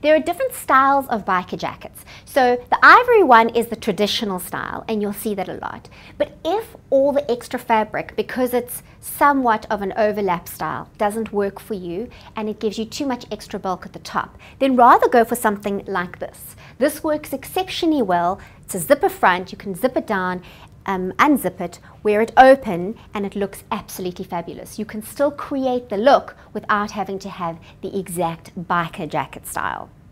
There are different styles of biker jackets. So the ivory one is the traditional style, and you'll see that a lot. But if all the extra fabric, because it's somewhat of an overlap style, doesn't work for you and it gives you too much extra bulk at the top, then rather go for something like this. This works exceptionally well. It's a zipper front, you can zip it down, unzip it, wear it open, and it looks absolutely fabulous. You can still create the look without having to have the exact biker jacket style.